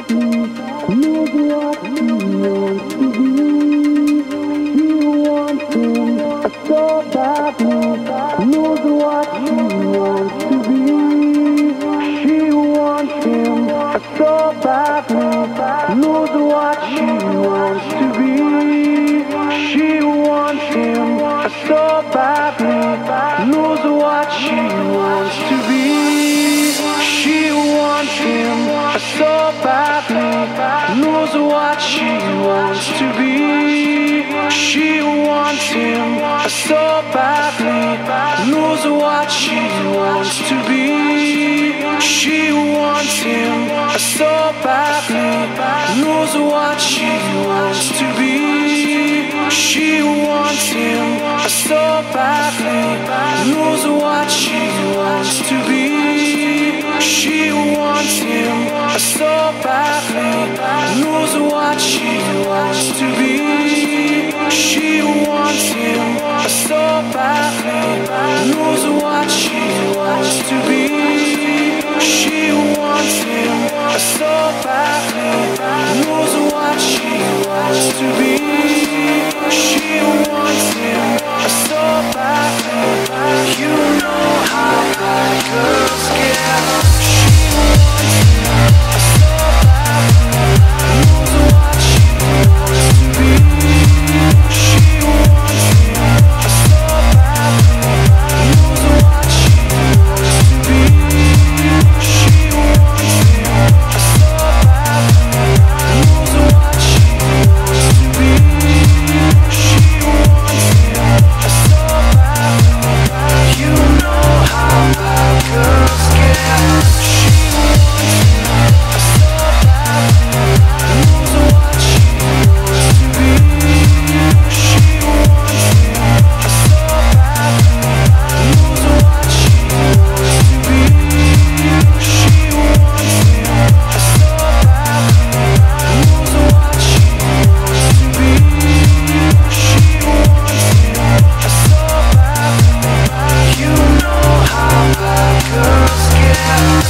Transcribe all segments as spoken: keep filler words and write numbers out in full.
badly, knows what he wants to be. She wants him so badly, knows what she wants to be. She wants him so badly, knows what she wants to be. She wants him so badly, knows what she wants to be. She wants him so badly, knows what she wants to be. She wants him so badly, knows what she wants to be. She wants him so badly, knows what she wants to be. She wants him so badly, knows what she wants to be. She wants him so badly, knows what she wants to be. She wants him so badly, knows what she wants to be. She wants him so badly, knows what she wants to be. She wants him so badly, you know how bad girls get. She wants him so badly, knows what she wants to be. She wants him so badly, knows what she wants to be. She wants him so badly, knows what she wants to be. She wants him so badly, you know how bad girls get. She wants him so badly, knows what she wants to be. She wants him so badly, knows what she wants to be. She wants him so badly, knows what she wants to be. She wants him so badly, you know how bad girls get.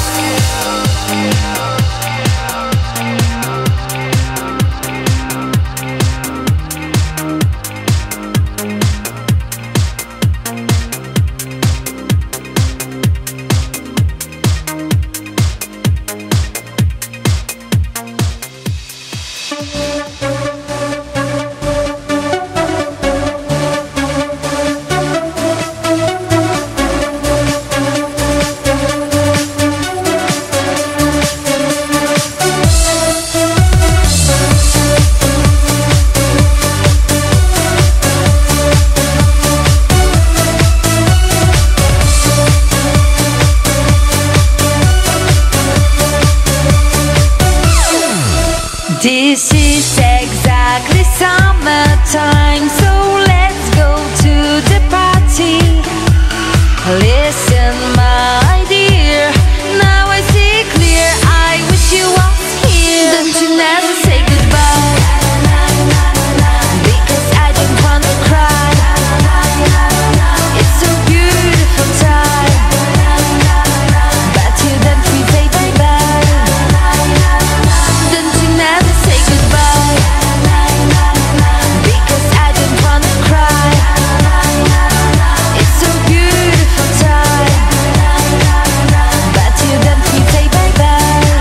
This is exactly summertime, so let's go to the party. Listen, my dear, now I see clear. I wish you was here. Don't you never say goodbye, because I don't want to cry. It's a beautiful time, but you don't feel say bye-bye. Don't you never say goodbye, because I don't want to cry. It's a beautiful time, but you don't feel say bye-bye.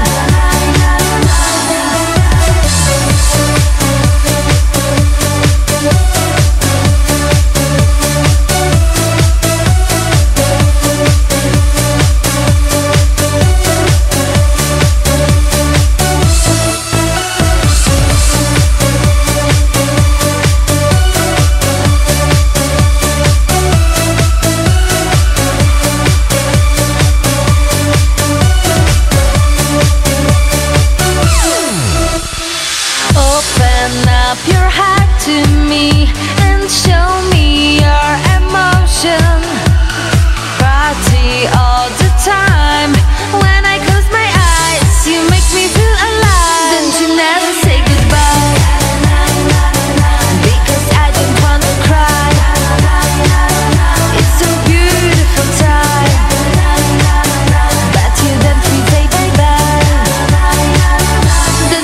Open up your heart to me and show me your emotion. Party all the time. When I close my eyes, you make me feel alive. Don't you never say goodbye, because I don't want to cry. It's a beautiful time, but you don't feel say bye-bye.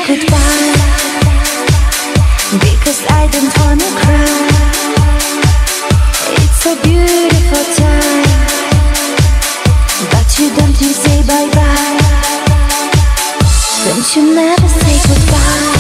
goodbye, because I don't wanna cry. It's a beautiful time, but you don't you say bye-bye. Don't you never say goodbye.